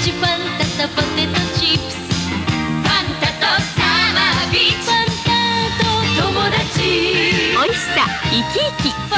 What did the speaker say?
チファンタとポテトチップス、ファンタとサマービーチ、ファンタと友達、 おいしさ生き生き